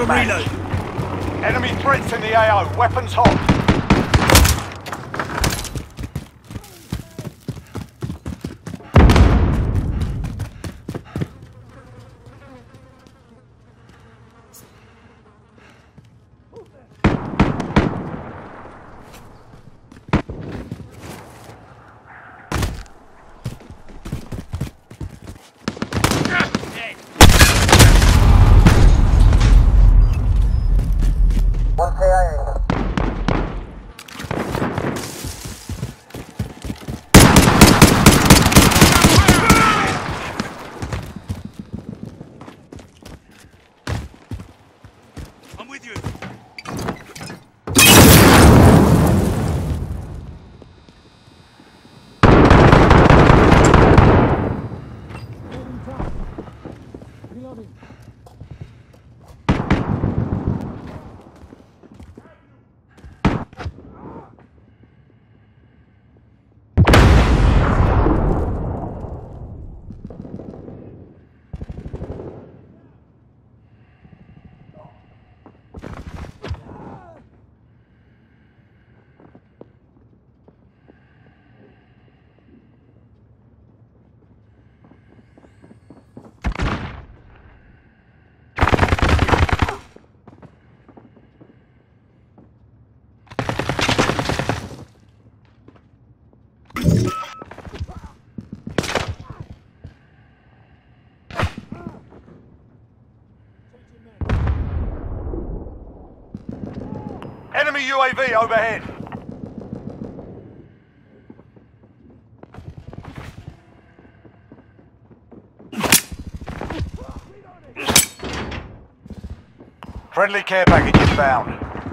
command. Reload. Enemy threats in the AO. Weapons hot. I'm with you. Enemy UAV overhead. Friendly care package inbound.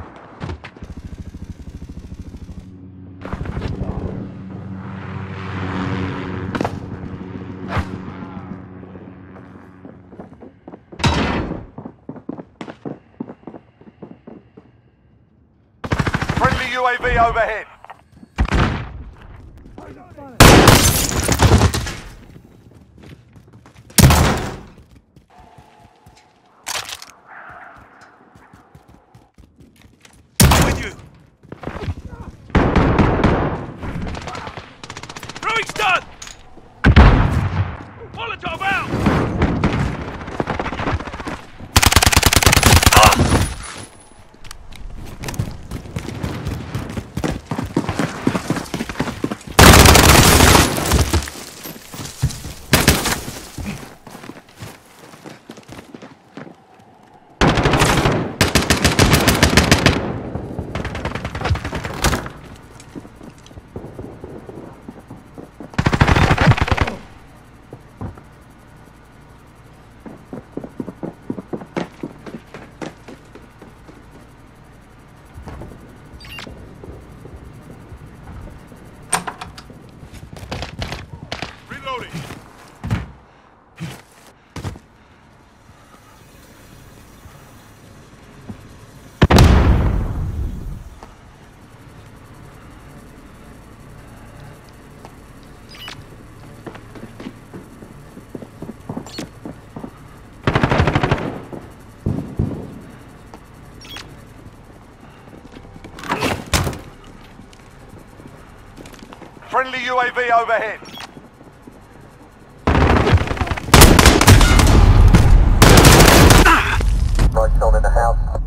Friendly UAV overhead. I'm with you. Throwing stun! Molotov out! Reloading. Friendly UAV overhead. Still in the house.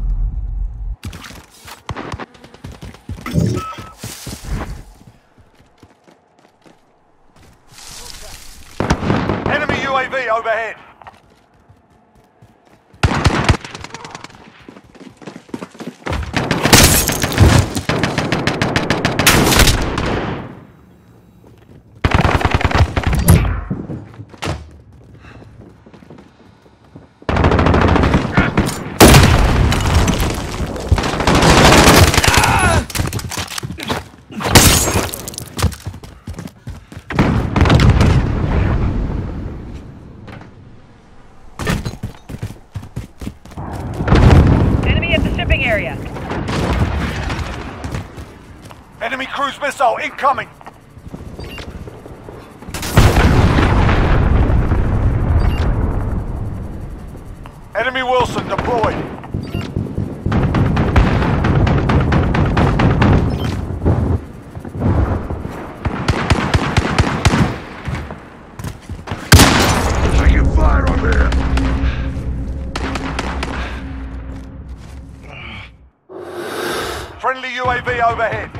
Enemy UAV overhead. Shipping area. Enemy cruise missile incoming. Enemy Wilson deployed. Friendly UAV overhead.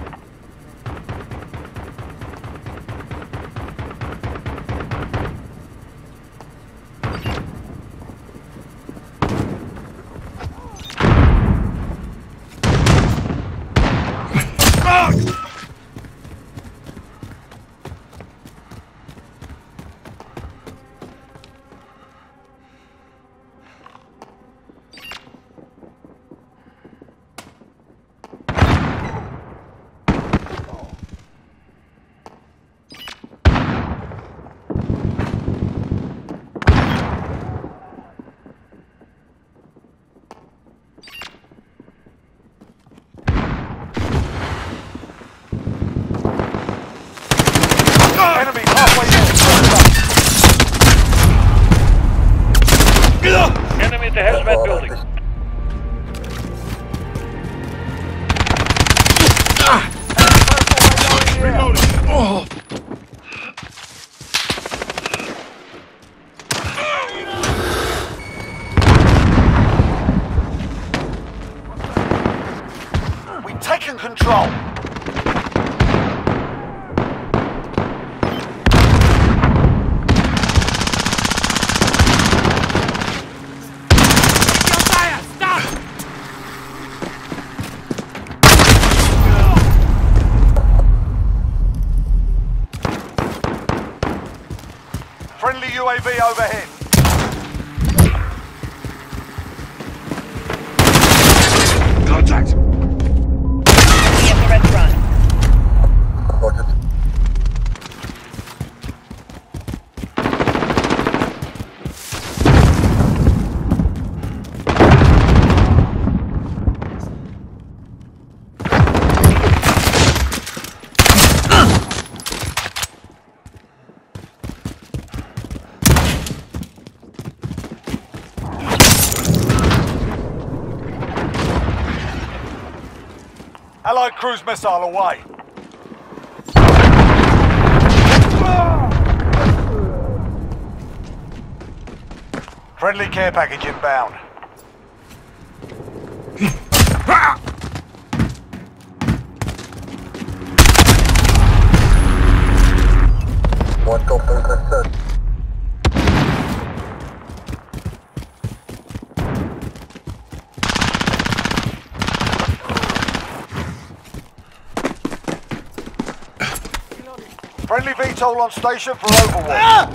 Enemy halfway there. Enemy at the hazmat building. Reloading. We've taken control. Friendly UAV overhead. Contact. Enemy at the restaurant. Roger. Allied cruise missile away. Friendly care package inbound. One Golf November 30. Friendly VTOL on station for overwatch.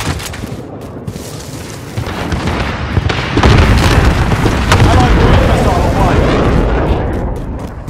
Allied cruise missile away.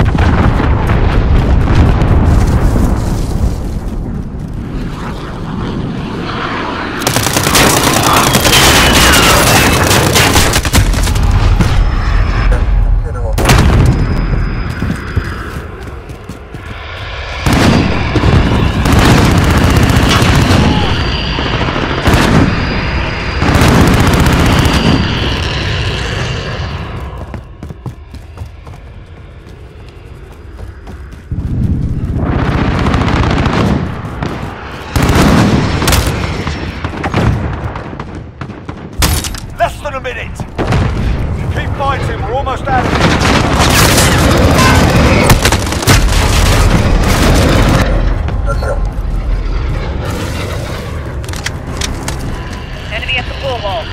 Less than a minute. Keep fighting, we're almost out of here. Let's go. Enemy at the pool hall.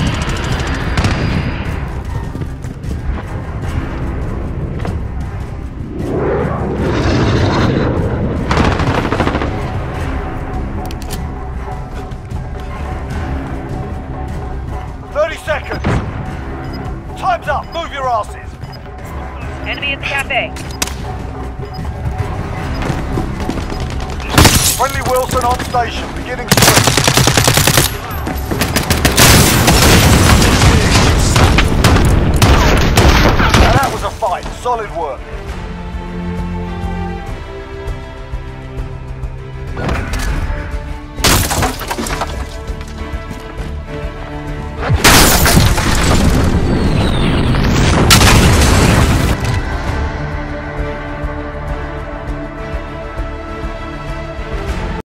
Seconds. Time's up. Move your asses. Enemy at the cafe. Friendly Wilson on station. Beginning swing. Now that was a fight. Solid work.